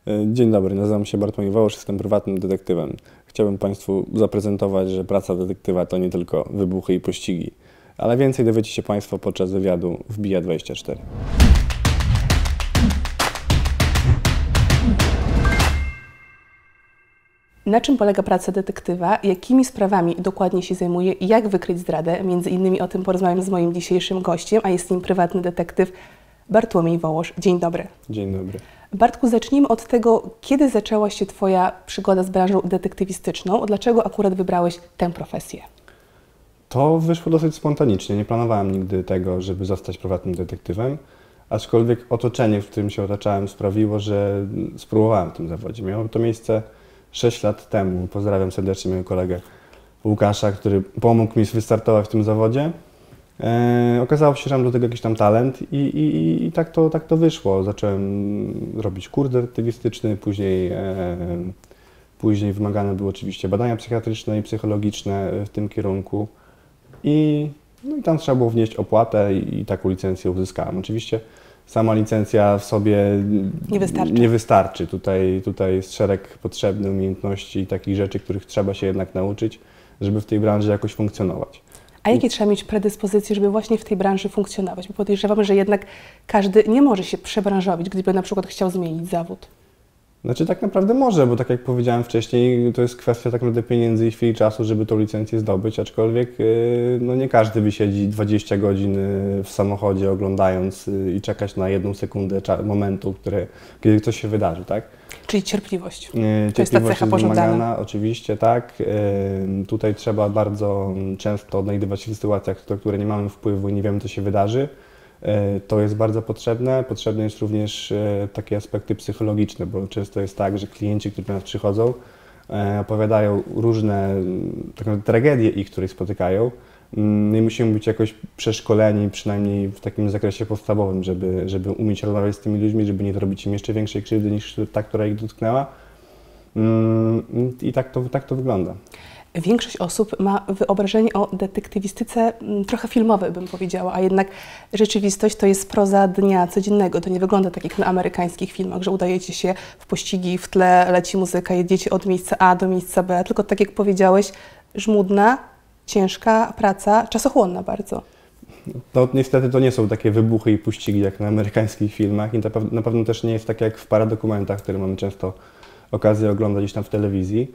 Dzień dobry, nazywam się Bartłomiej Wołosz, jestem prywatnym detektywem. Chciałbym Państwu zaprezentować, że praca detektywa to nie tylko wybuchy i pościgi, ale więcej dowiecie się Państwo podczas wywiadu w BIA24. Na czym polega praca detektywa, jakimi sprawami dokładnie się zajmuje i jak wykryć zdradę? Między innymi o tym porozmawiam z moim dzisiejszym gościem, a jest nim prywatny detektyw Bartłomiej Wołosz. Dzień dobry. Dzień dobry. Bartku, zacznijmy od tego, kiedy zaczęła się Twoja przygoda z branżą detektywistyczną? Dlaczego akurat wybrałeś tę profesję? To wyszło dosyć spontanicznie. Nie planowałem nigdy tego, żeby zostać prywatnym detektywem, aczkolwiek otoczenie, w którym się otaczałem, sprawiło, że spróbowałem w tym zawodzie. Miało to miejsce 6 lat temu. Pozdrawiam serdecznie mojego kolegę Łukasza, który pomógł mi wystartować w tym zawodzie. Okazało się, że mam do tego jakiś tam talent i tak to wyszło. Zacząłem robić kurs detektywistyczny, później wymagane były oczywiście badania psychiatryczne i psychologiczne w tym kierunku i tam trzeba było wnieść opłatę i taką licencję uzyskałem. Oczywiście sama licencja w sobie nie wystarczy. Tutaj jest szereg potrzebnych umiejętności i takich rzeczy, których trzeba się jednak nauczyć, żeby w tej branży jakoś funkcjonować. A jakie trzeba mieć predyspozycje, żeby właśnie w tej branży funkcjonować? Bo podejrzewam, że jednak każdy nie może się przebranżowić, gdyby na przykład chciał zmienić zawód. Znaczy tak naprawdę może, bo tak jak powiedziałem wcześniej, to jest kwestia tak naprawdę pieniędzy i chwili czasu, żeby tą licencję zdobyć, aczkolwiek nie każdy wysiedzi 20 godzin w samochodzie oglądając i czekać na 1 sekundę momentu, kiedy coś się wydarzy, tak? Czyli cierpliwość. To jest ta cecha pożądana. Oczywiście, tak. Tutaj trzeba bardzo często odnajdywać się w sytuacjach, na które nie mamy wpływu i nie wiemy, co się wydarzy. To jest bardzo potrzebne. Potrzebne jest również takie aspekty psychologiczne, bo często jest tak, że klienci, którzy do nas przychodzą, opowiadają różne tak naprawdę tragedie ich, które spotykają. I musimy być jakoś przeszkoleni, przynajmniej w takim zakresie podstawowym, żeby umieć rozmawiać z tymi ludźmi, żeby nie zrobić im jeszcze większej krzywdy niż ta, która ich dotknęła. I tak to wygląda. Większość osób ma wyobrażenie o detektywistyce trochę filmowe, bym powiedziała, a jednak rzeczywistość to jest proza dnia codziennego. To nie wygląda tak jak na amerykańskich filmach, że udajecie się w pościgi, w tle leci muzyka, jedziecie od miejsca A do miejsca B, tylko tak jak powiedziałeś, żmudna, ciężka praca, czasochłonna bardzo. No niestety to nie są takie wybuchy i pościgi jak na amerykańskich filmach i na pewno też nie jest tak jak w paradokumentach, które mamy często okazję oglądać gdzieś tam w telewizji.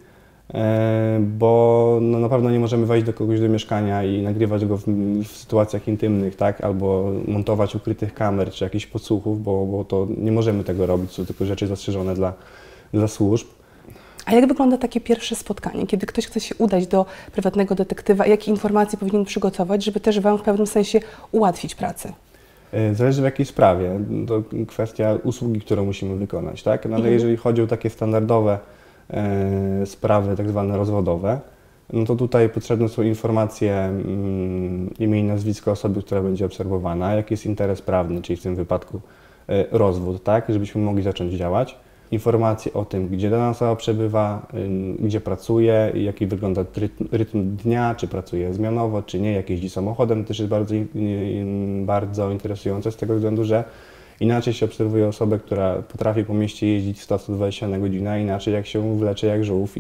Bo na pewno nie możemy wejść do kogoś do mieszkania i nagrywać go w sytuacjach intymnych, tak? Albo montować ukrytych kamer czy jakichś podsłuchów, bo to nie możemy tego robić, są tylko rzeczy zastrzeżone dla służb. A jak wygląda takie pierwsze spotkanie, kiedy ktoś chce się udać do prywatnego detektywa? Jakie informacje powinien przygotować, żeby też Wam w pewnym sensie ułatwić pracę? Zależy w jakiej sprawie. To kwestia usługi, którą musimy wykonać, tak? No ale jeżeli chodzi o takie standardowe sprawy tak zwane rozwodowe, no to tutaj potrzebne są informacje, imię i nazwisko osoby, która będzie obserwowana, jaki jest interes prawny, czyli w tym wypadku rozwód, tak, żebyśmy mogli zacząć działać. Informacje o tym, gdzie dana osoba przebywa, gdzie pracuje, jaki wygląda rytm dnia, czy pracuje zmianowo, czy nie, jak jeździ samochodem, też jest bardzo interesujące z tego względu, że inaczej się obserwuje osobę, która potrafi po mieście jeździć 100-120 na godzinę, a inaczej jak się wlecze jak żółw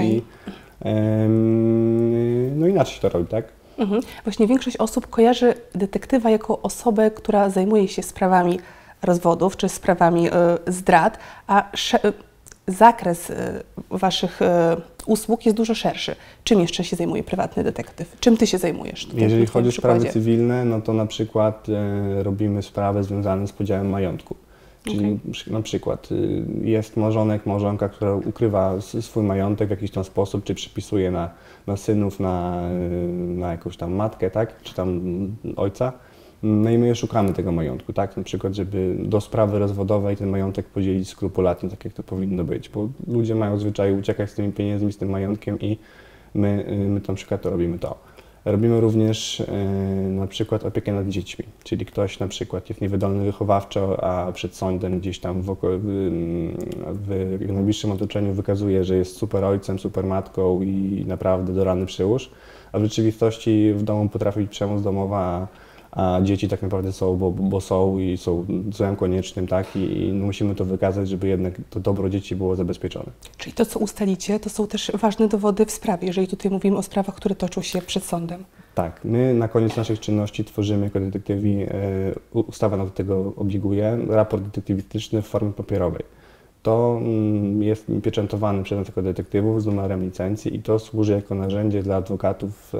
no inaczej się to robi, tak? Właśnie większość osób kojarzy detektywa jako osobę, która zajmuje się sprawami rozwodów czy sprawami zdrad, a zakres Waszych usług jest dużo szerszy. Czym jeszcze się zajmuje prywatny detektyw? Czym Ty się zajmujesz? Jeżeli chodzi o sprawy cywilne, no to na przykład robimy sprawy związane z podziałem majątku. Czyli na przykład jest małżonek, małżonka, która ukrywa swój majątek w jakiś tam sposób, czy przypisuje na synów, na jakąś tam matkę, tak? Czy tam ojca. No i my szukamy tego majątku, tak? Na przykład, żeby do sprawy rozwodowej ten majątek podzielić skrupulatnie, tak jak to powinno być, bo ludzie mają zwyczaj uciekać z tymi pieniędzmi, z tym majątkiem i my na przykład to robimy to. Robimy również na przykład opiekę nad dziećmi, czyli ktoś na przykład jest niewydolny wychowawczo, a przed sądem gdzieś tam w najbliższym otoczeniu wykazuje, że jest super ojcem, super matką i naprawdę do rany przyłóż, a w rzeczywistości w domu potrafi być przemoc domowa, a dzieci tak naprawdę są, bo są i są złem koniecznym, tak? I musimy to wykazać, żeby jednak to dobro dzieci było zabezpieczone. Czyli to, co ustalicie, to są też ważne dowody w sprawie, jeżeli tutaj mówimy o sprawach, które toczą się przed sądem. Tak, my na koniec naszych czynności tworzymy jako detektywi, ustawa nas do tego obliguje, raport detektywistyczny w formie papierowej. To jest pieczętowany przez nas jako detektywów z numerem licencji i to służy jako narzędzie dla adwokatów,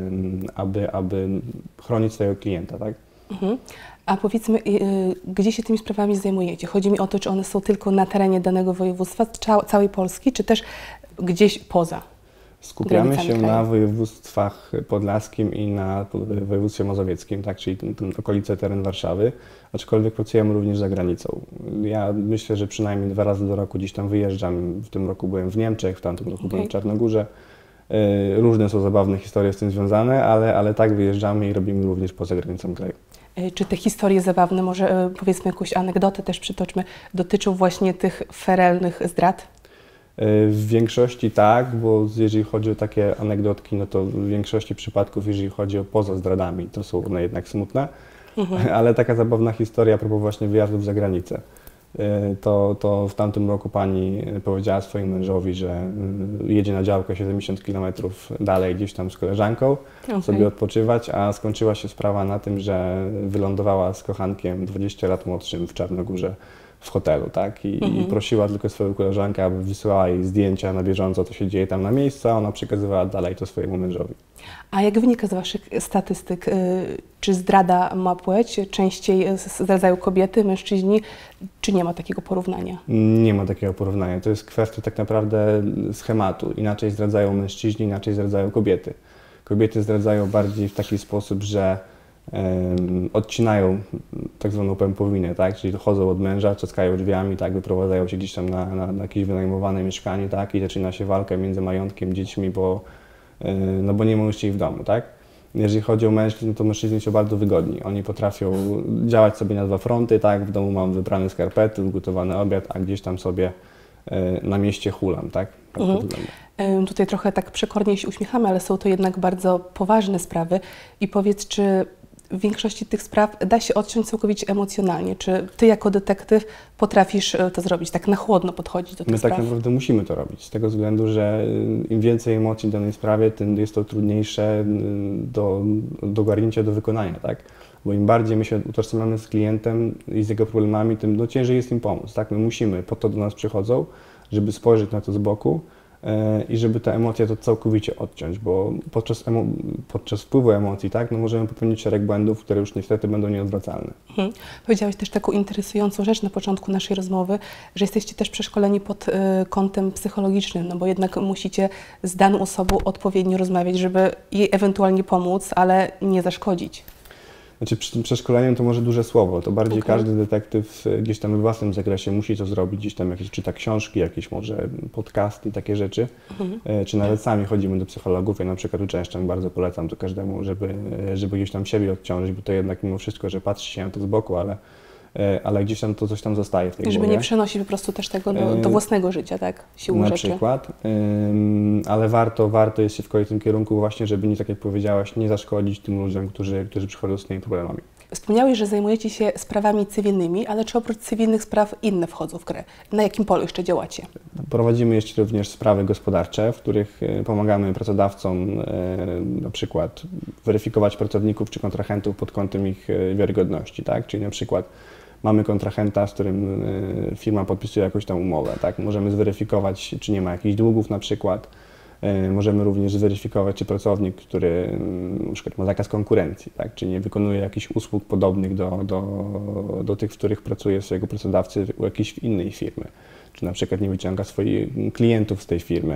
aby chronić swojego klienta, tak? Mhm. A powiedzmy, gdzie się tymi sprawami zajmujecie? Chodzi mi o to, czy one są tylko na terenie danego województwa, całej Polski, czy też gdzieś poza? Skupiamy się na województwach podlaskim i na województwie mazowieckim, tak, czyli okolice, teren Warszawy, aczkolwiek pracujemy również za granicą. Ja myślę, że przynajmniej 2 razy do roku gdzieś tam wyjeżdżam. W tym roku byłem w Niemczech, w tamtym roku byłem w Czarnogórze. Różne są zabawne historie z tym związane, ale tak wyjeżdżamy i robimy również poza granicą kraju. Czy te historie zabawne, może powiedzmy jakąś anegdotę też przytoczmy, dotyczą właśnie tych ferelnych zdrad? W większości tak, bo jeżeli chodzi o takie anegdotki, no to w większości przypadków, jeżeli chodzi o poza zdradami, to są one jednak smutne, ale taka zabawna historia a propos właśnie wyjazdów za granicę. To w tamtym roku pani powiedziała swojemu mężowi, że jedzie na działkę 70 km dalej gdzieś tam z koleżanką, sobie odpoczywać, a skończyła się sprawa na tym, że wylądowała z kochankiem 20 lat młodszym w Czarnogórze w hotelu, tak? I prosiła tylko swoją koleżankę, aby wysyłała jej zdjęcia na bieżąco, co się dzieje tam na miejscu, a ona przekazywała dalej to swojemu mężowi. A jak wynika z Waszych statystyk, czy zdrada ma płeć? Częściej zdradzają kobiety, mężczyźni, czy nie ma takiego porównania? Nie ma takiego porównania. To jest kwestia tak naprawdę schematu. Inaczej zdradzają mężczyźni, inaczej zdradzają kobiety. Kobiety zdradzają bardziej w taki sposób, że odcinają tak zwaną pępowinę, tak? Czyli chodzą od męża, trzaskają drzwiami, tak? Wyprowadzają się gdzieś tam na jakieś wynajmowane mieszkanie, tak? I zaczyna się walka między majątkiem, dziećmi, bo nie ma już ich w domu, tak? Jeżeli chodzi o mężczyzn, to mężczyźni są bardzo wygodni. Oni potrafią działać sobie na 2 fronty, tak? W domu mam wybrane skarpety, ugotowany obiad, a gdzieś tam sobie na mieście hulam, tak? Tutaj trochę tak przekornie się uśmiechamy, ale są to jednak bardzo poważne sprawy. I powiedz, czy w większości tych spraw da się odciąć całkowicie emocjonalnie? Czy Ty jako detektyw potrafisz to zrobić, tak na chłodno podchodzić do tych spraw? My tak naprawdę musimy to robić, z tego względu, że im więcej emocji w danej sprawie, tym jest to trudniejsze do ogarnięcia, do wykonania, tak? Bo im bardziej my się utożsamiamy z klientem i z jego problemami, tym ciężej jest im pomóc, tak? My musimy, po to do nas przychodzą, żeby spojrzeć na to z boku i żeby te emocje to całkowicie odciąć, bo podczas wpływu emocji, tak, no możemy popełnić szereg błędów, które już niestety będą nieodwracalne. Powiedziałeś też taką interesującą rzecz na początku naszej rozmowy, że jesteście też przeszkoleni pod kątem psychologicznym, no bo jednak musicie z daną osobą odpowiednio rozmawiać, żeby jej ewentualnie pomóc, ale nie zaszkodzić. Znaczy przy tym przeszkoleniem to może duże słowo, to bardziej każdy detektyw gdzieś tam w własnym zakresie musi to zrobić, gdzieś tam jakieś czyta książki, jakieś może podcasty, takie rzeczy, czy nawet sami chodzimy do psychologów. Ja na przykład uczęszczam, bardzo polecam to każdemu, żeby gdzieś tam siebie odciążyć, bo to jednak mimo wszystko, że patrzy się na to z boku, ale gdzieś tam to coś tam zostaje w tej głowie. Żeby nie przenosić po prostu też tego do własnego życia, tak? Siłą rzeczy. Na przykład, ale warto jest się w tym kierunku właśnie, żeby nie, tak jak powiedziałaś, nie zaszkodzić tym ludziom, którzy przychodzą z tymi problemami. Wspomniałeś, że zajmujecie się sprawami cywilnymi, ale czy oprócz cywilnych spraw inne wchodzą w grę? Na jakim polu jeszcze działacie? Prowadzimy jeszcze również sprawy gospodarcze, w których pomagamy pracodawcom na przykład weryfikować pracowników czy kontrahentów pod kątem ich wiarygodności, tak? Czyli na przykład mamy kontrahenta, z którym firma podpisuje jakąś tam umowę, tak? Możemy zweryfikować, czy nie ma jakichś długów na przykład. Możemy również zweryfikować, czy pracownik, który na przykład ma zakaz konkurencji, tak? Czy nie wykonuje jakichś usług podobnych do tych, w których pracuje swojego pracodawcy u jakiejś innej firmy. Czy na przykład nie wyciąga swoich klientów z tej firmy.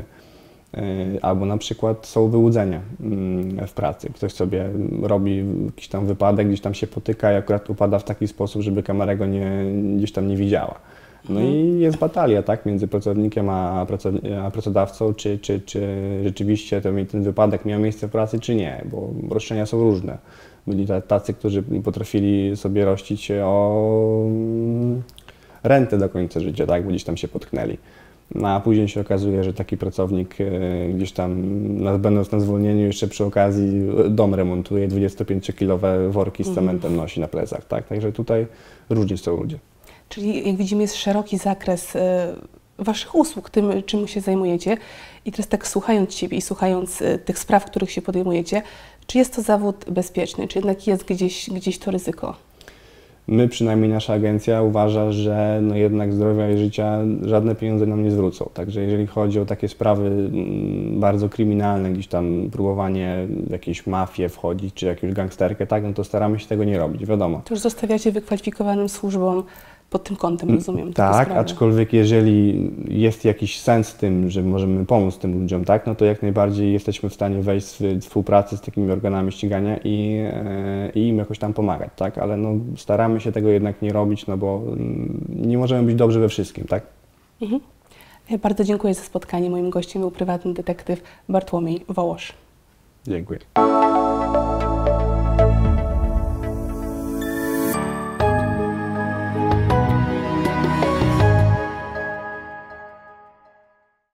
Albo na przykład są wyłudzenia w pracy. Ktoś sobie robi jakiś tam wypadek, gdzieś tam się potyka i akurat upada w taki sposób, żeby kamera go gdzieś tam nie widziała. No i jest batalia, tak, między pracownikiem a pracodawcą, czy rzeczywiście ten wypadek miał miejsce w pracy, czy nie, bo roszczenia są różne. Byli tacy, którzy potrafili sobie rościć o rentę do końca życia, tak, bo gdzieś tam się potknęli. No, a później się okazuje, że taki pracownik gdzieś tam, będąc na zwolnieniu, jeszcze przy okazji dom remontuje, 25-kilowe worki z cementem nosi na plecach, tak? Także tutaj różni są ludzie. Czyli jak widzimy, jest szeroki zakres Waszych usług, tym, czym się zajmujecie. I teraz tak słuchając Ciebie i słuchając tych spraw, których się podejmujecie, czy jest to zawód bezpieczny, czy jednak jest gdzieś to ryzyko? My, przynajmniej nasza agencja, uważa, że no jednak zdrowia i życia żadne pieniądze nam nie zwrócą. Także jeżeli chodzi o takie sprawy bardzo kryminalne, gdzieś tam próbowanie w jakieś mafie wchodzić, czy jakąś gangsterkę, tak, no to staramy się tego nie robić, wiadomo. To już zostawiacie wykwalifikowanym służbom pod tym kątem, rozumiem. Tak, aczkolwiek jeżeli jest jakiś sens w tym, że możemy pomóc tym ludziom, tak, no to jak najbardziej jesteśmy w stanie wejść w współpracę z takimi organami ścigania i im jakoś tam pomagać, tak, ale no staramy się tego jednak nie robić, no bo nie możemy być dobrzy we wszystkim, tak. Ja bardzo dziękuję za spotkanie. Moim gościem był prywatny detektyw Bartłomiej Wołosz. Dziękuję.